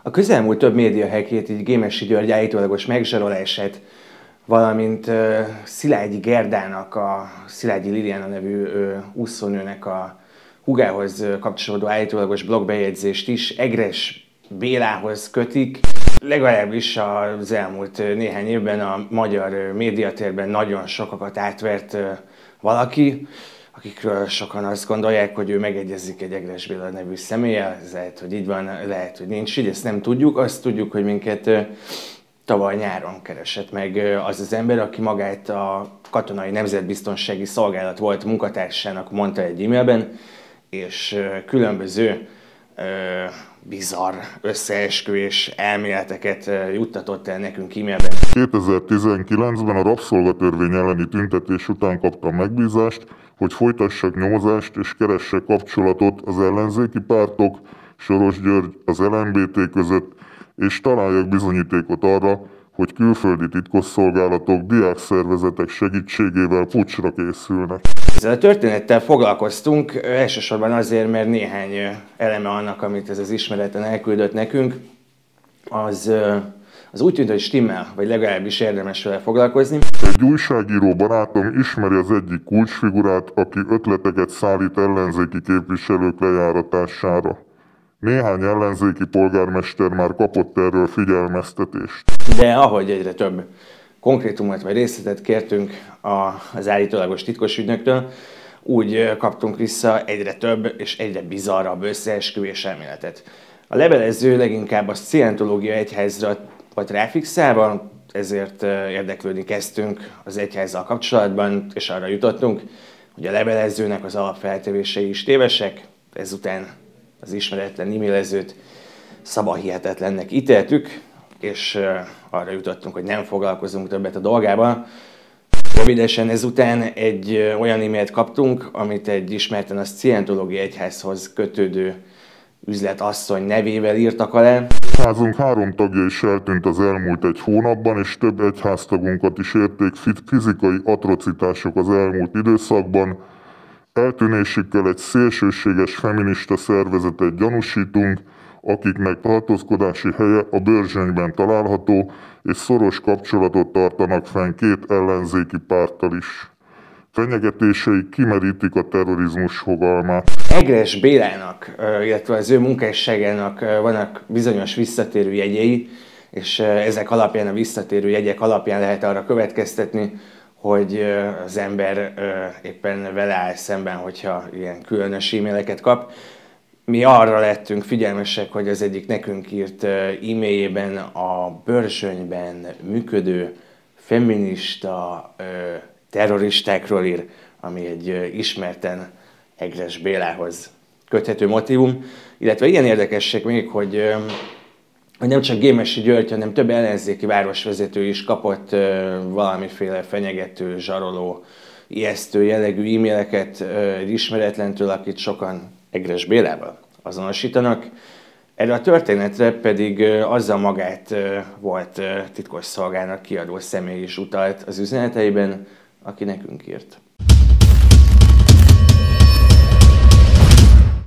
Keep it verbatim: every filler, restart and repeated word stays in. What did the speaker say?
A közelmúlt több médiahekét, így Gémesi György állítólagos megzsarolását, valamint uh, Szilágyi Gerdának, a Szilágyi Liliana nevű uh, úszónőnek a húgához uh, kapcsolódó állítólagos blogbejegyzést is Egres Bélához kötik. Legalábbis az elmúlt néhány évben a magyar médiatérben nagyon sokakat átvert uh, valaki, akikről sokan azt gondolják, hogy ő megegyezik egy Egres Béla nevű személlyel. Ez lehet, hogy így van, lehet, hogy nincs így, ezt nem tudjuk. Azt tudjuk, hogy minket uh, tavaly nyáron keresett meg uh, az az ember, aki magát a Katonai Nemzetbiztonsági Szolgálat volt munkatársának mondta egy e-mailben, és uh, különböző uh, bizarr összeesküvés elméleteket uh, juttatott el nekünk e-mailben. kétezer-tizenkilencben a rabszolgatörvény elleni tüntetés után kaptam megbízást, hogy folytassak nyomozást és keressek kapcsolatot az ellenzéki pártok, Soros György, az el em bé té között, és találjak bizonyítékot arra, hogy külföldi titkosszolgálatok, diákszervezetek segítségével puccsra készülnek. Ezzel a történettel foglalkoztunk elsősorban azért, mert néhány eleme annak, amit ez az ismeretlen elküldött nekünk, az, az úgy tűnt, hogy stimmel, vagy legalábbis érdemes vele foglalkozni. Egy újságíró barátom ismeri az egyik kulcsfigurát, aki ötleteket szállít ellenzéki képviselők lejáratására. Néhány ellenzéki polgármester már kapott erről figyelmeztetést. De ahogy egyre több konkrétumot vagy részletet kértünk az állítólagos titkos ügynöktől, úgy kaptunk vissza egyre több és egyre bizarrabb összeesküvés elméletet. A levelező leginkább a Szientológia egyházra volt ráfixálva, ezért érdeklődni kezdtünk az egyházzal kapcsolatban, és arra jutottunk, hogy a levelezőnek az alapfeltevései is tévesek, ezután az ismeretlen e-mailezőt szavahihetetlennek ítéltük, és arra jutottunk, hogy nem foglalkozunk többet a dolgával. Rövidesen ezután egy olyan e-mailt kaptunk, amit egy ismerten a Szientológia egyházhoz kötődő üzletasszony nevével írtak alá. Házunk három tagja is eltűnt az elmúlt egy hónapban, és több egyháztagunkat is érték fizikai atrocitások az elmúlt időszakban. Eltűnésükkel egy szélsőséges feminista szervezetet gyanúsítunk, akiknek tartózkodási helye a Börzsönyben található, és szoros kapcsolatot tartanak fenn két ellenzéki párttal is. Fenyegetéseik kimerítik a terrorizmus fogalmát. Egres Bélának, illetve az ő munkásságának vannak bizonyos visszatérő jegyei, és ezek alapján, a visszatérő jegyek alapján lehet arra következtetni, hogy az ember éppen vele áll szemben, hogyha ilyen különös e-maileket kap. Mi arra lettünk figyelmesek, hogy az egyik nekünk írt e-mailjében a Börzsönyben működő feminista terroristákról ír, ami egy ismerten Egres Bélához köthető motívum. Illetve ilyen érdekesség még, hogy, hogy nem csak Gémesi György, hanem több ellenzéki városvezető is kapott valamiféle fenyegető, zsaroló, ijesztő jellegű e-maileket egy ismeretlentől, akit sokan Egres Bélával azonosítanak. Erre a történetre pedig azzal magát volt titkosszolgának kiadó személy is utalt az üzeneteiben, aki nekünk írt.